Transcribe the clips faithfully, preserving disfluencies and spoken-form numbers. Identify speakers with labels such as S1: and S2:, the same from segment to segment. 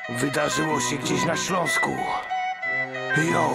S1: Wydarzyło się gdzieś na Śląsku. Yo.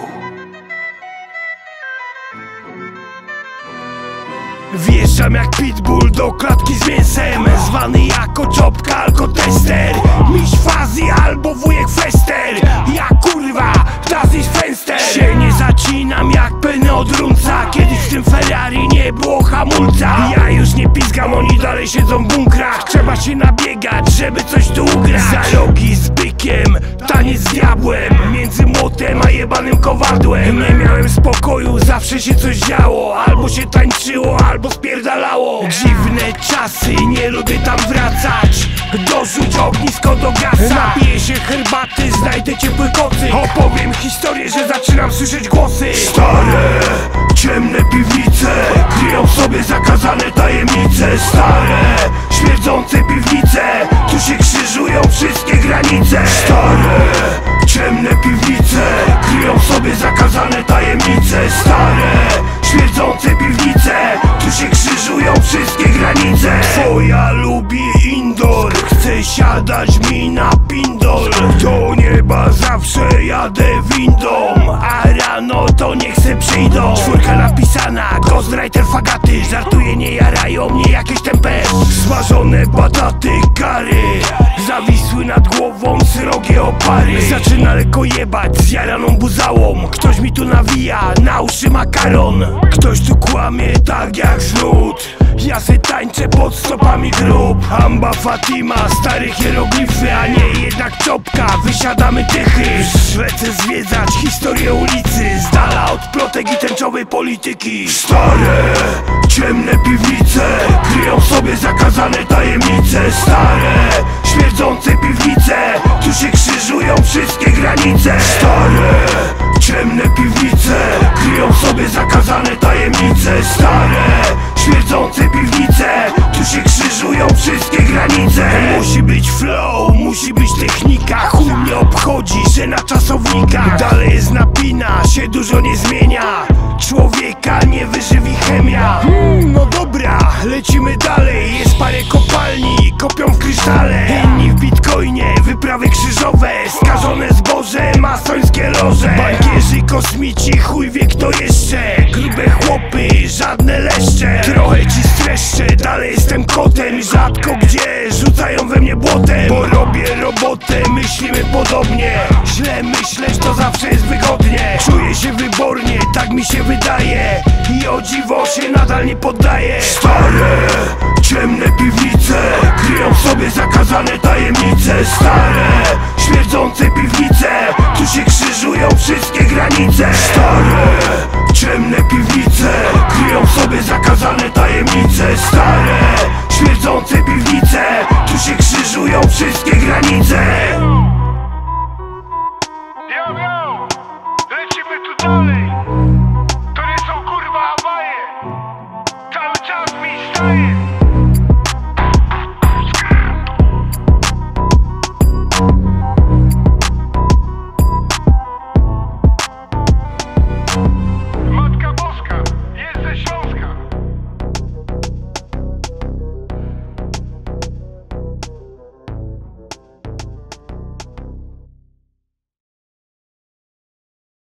S1: Wjeżdżam jak pitbull do klatki z mięsem, zwany jako czopka alkotester. Miś fazy albo wujek fester. Ja kurwa, das ist fenster. Się nie zacinam jak penę od runca. Kiedyś w tym Ferrari nie było hamulca. Ja już nie pizgam, oni dalej siedzą w bunkrach. Trzeba się nabiegać, żeby coś tu ugrać. Za rogi z bykiem, taniec z diabłem. Między młotem a jebanym kowadłem. Nie miałem spokoju, zawsze się coś działo. Albo się tańczyło, albo spierdalało. Dziwne czasy, nie lubię tam wracać. Dorzuć ognisko do gasa. Napiję się herbaty, znajdę ciepły kocy. Opowiem historię, że zaczynam słyszeć głosy. Stare, ciemne piwnice kryją w sobie zakazane tajemnice. Stare, śmierdzące piwnice, tu się krzyżują wszystkie granice. Stare, ciemne piwnice kryją w sobie zakazane tajemnice. Stare, śmierdzące piwnice, tu się krzyżują wszystkie granice. Twoja lubi indoor, chce siadać mi na pindol. Do nieba zawsze jadę windą, a rano to nie chcę przyjdą. Czwórka napisana, ghostwriter fagaty. Żartuje, nie jarają mnie jakieś tempy. Smażone bataty, kary zawisły nad głową srogie opary. Zaczyna lekko jebać z jaraną buzałą. Ktoś mi tu nawija na uszy makaron. Ktoś tu kłamie tak jak znud. Ja se tańczę pod stopami grób. Amba Fatima, stare hieroglify, a nie jednak czopka. Wysiadamy tychy. Lecę zwiedzać historię ulicy, z dala od plotek i tęczowej polityki. Stare, ciemne piwnice kryją w sobie zakazane tajemnice. Stare, śmierdzące piwnice, tu się krzyżują wszystkie granice. Stare, ciemne piwnice kryją w sobie zakazane tajemnice. Stare, śmierdzące piwnice, tu się krzyżują wszystkie granice. Musi być flow, musi być technika. Chuj mnie obchodzi, że na czasownikach dalej jest napina, się dużo nie zmienia. Człowieka nie wyżywi chemia. hmm, No dobra, lecimy dalej. Jest parę kopalni, kopią w krysztale. Inni w bitcoinie, wyprawy krzyżowe. Skażone zboże, masońskie loże. Bankierzy, kosmici, chuj wie kto jeszcze. Grube chłopy, żadne leszcze. Trochę ci streszczę, dalej jestem kotem. Rzadko gdzie rzucają we mnie błotem. Bo robię robotę, myślimy podobnie. Źle myśleć to zawsze jest wygodnie. Czuję się wybornie, tak mi się wydaje. I o dziwo się nadal nie poddaję. Stare, ciemne piwnice kryją w sobie zakazane tajemnice. Stare, śmierdzące piwnice, tu się krzyżują wszystkie granice. Stare, ciemne piwnice kryją w sobie zakazane tajemnice. Stare,